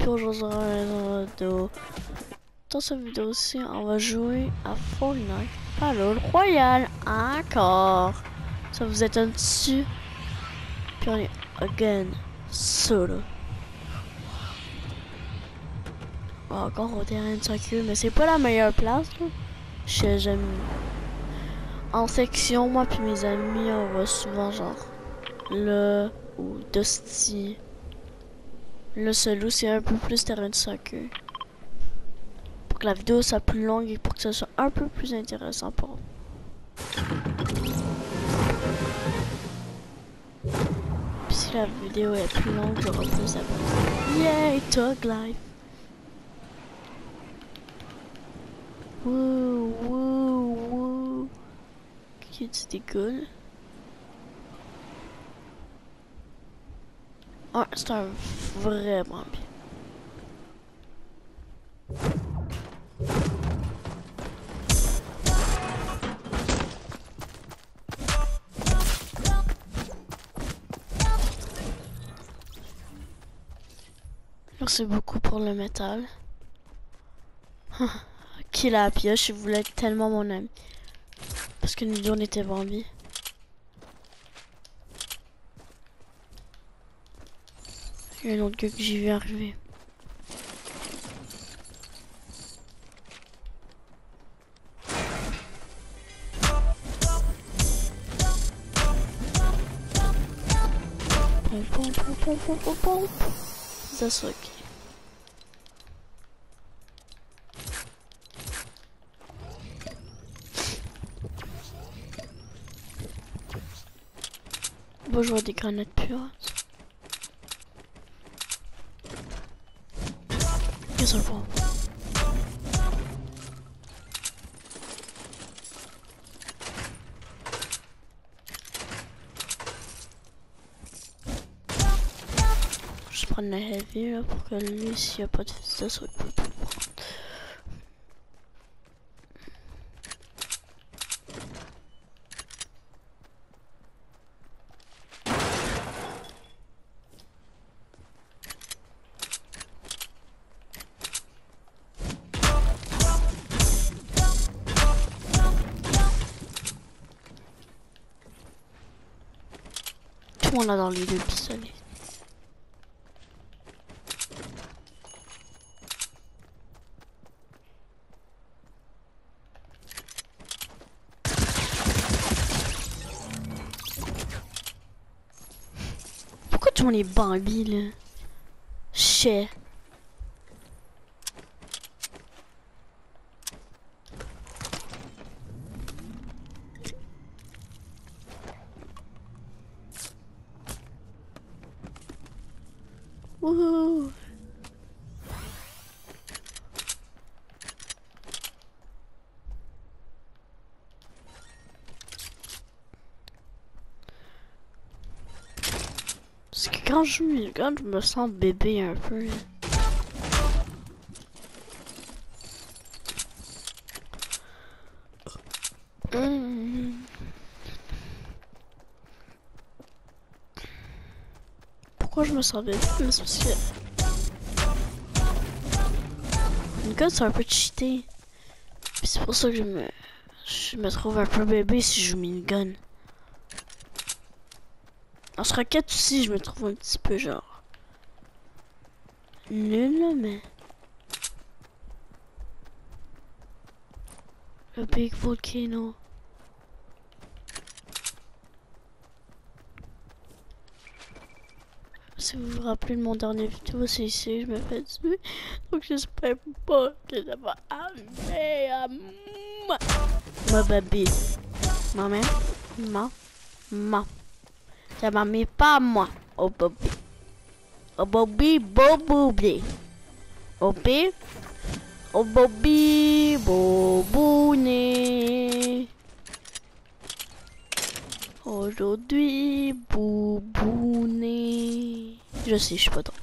Puis aujourd'hui, dans cette vidéo aussi, on va jouer à Fortnite Battle Royale encore. Ça vous étonne-tu? Puis on est again solo. Encore au terrain de soccer, mais c'est pas la meilleure place là. J'aime. En section, moi puis mes amis, on va souvent genre là ou Dusty. Le solo c'est un peu plus terrain de soccer. Pour que la vidéo soit plus longue et pour que ça soit un peu plus intéressant pour vous. Puis si la vidéo est plus longue, j'aurai plus d'abonnés. Yay, Tug Life! Wouh, wouh, wouh! Qui dit des gueules? Ah, c'est un vraiment bien. Merci beaucoup pour le métal. Qui la pioche, il voulait être tellement mon ami. Parce que nous deux on était Bambi. Il y a un autre gars que j'ai vu arriver. Pom. Ça c'est ok. Bon, je vois des grenades pirates. Qu'est-ce qu'on voit? Je prends la heavy là pour que lui, s'il n'y a pas de fusil d'assaut, il peut pas le prendre. Tout le monde a dans les deux pistolets. Pourquoi tout le monde est Bambi là? Chais. Wouhou. Parce que quand je me sens bébé un peu. Pourquoi je me sens bébé? Mais c'est parce que une gun c'est un peu cheaté. Puis c'est pour ça que je me trouve un peu bébé si je joue minigun. En ce raquette aussi, je me trouve un petit peu genre nul là, mais le Big Volcano. Si vous vous rappelez de mon dernier vidéo, c'est ici, je me fais tuer. Donc j'espère pas que ça va arriver à moi. Ma bébé. Maman. Maman. Ça m'a mis pas à moi. Oh bébé. Oh bébé, boboublé. Oh bébé. Oh bébé, bobouné. Aujourd'hui, boubouné. Je sais, je suis pas drôle.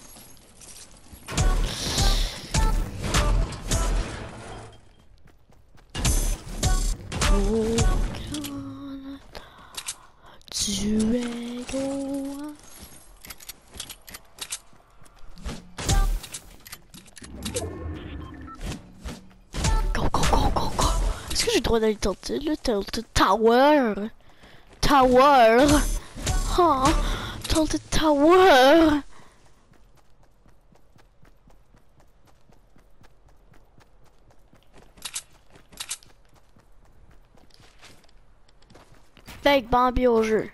Au Canada, tu es loin. j'ai le droit d'aller tenter le Tilted Tower. Tower. Oh, Tilted Tower. Fake Bambi au jeu.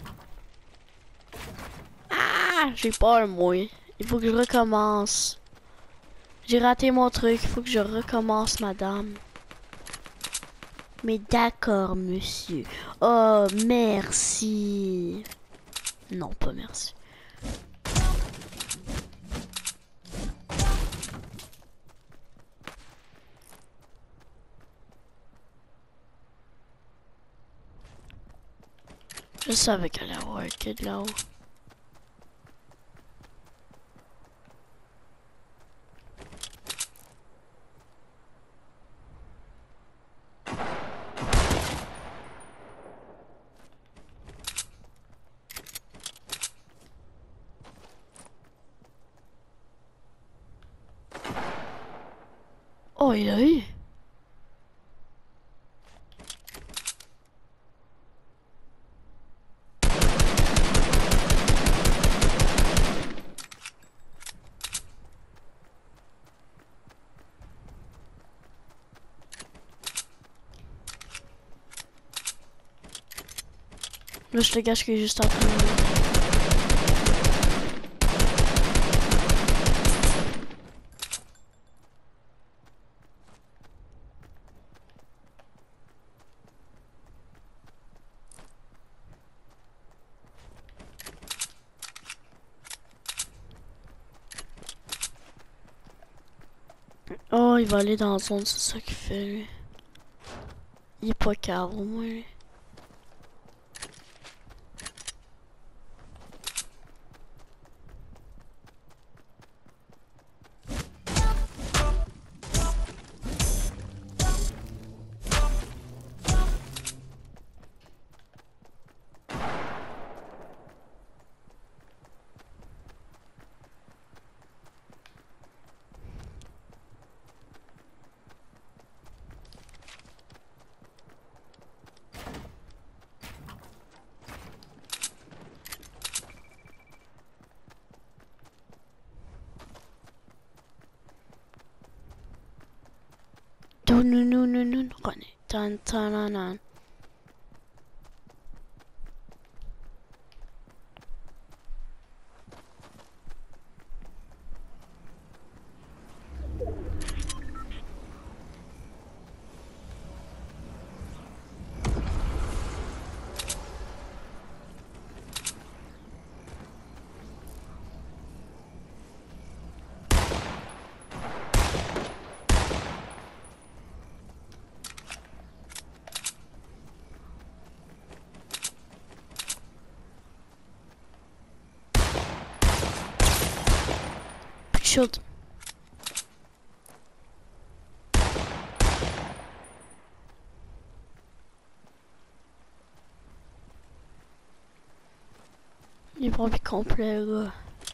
Ah, j'ai peur, moi. Il faut que je recommence. J'ai raté mon truc. Il faut que je recommence, madame. Mais d'accord, monsieur. Oh, merci. Non, pas merci. Je savais qu'elle allait avoir un kid là-haut. Oh, il a eu. Là, je te gâche qu'il est juste en train de... Oh, il va aller dans la zone, c'est ça qu'il fait, lui. Il est pas cave, au moins, lui. Non, non, non, non, non, René. Tan, tan, nan, nan. Shield. Il est pas plus complet, là.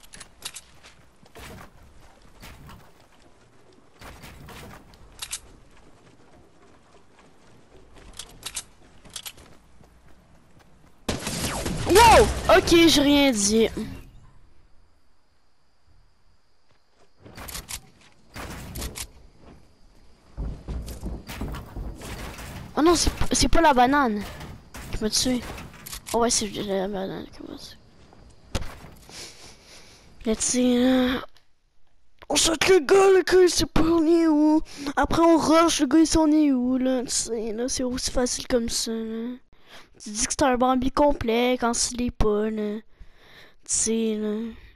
Wow! Ok, j'ai rien dit. Oh non, c'est pas la banane qui m'a tué. Oh ouais, c'est la banane qui m'a tué. Let's see, là. On saute le gars, il sait pas on est où. Après on rush, le gars il s'en est où, là. Tu sais, là, c'est aussi facile comme ça, là. Tu dis que c'est un Bambi complet quand il est pas, là. Tu sais, là.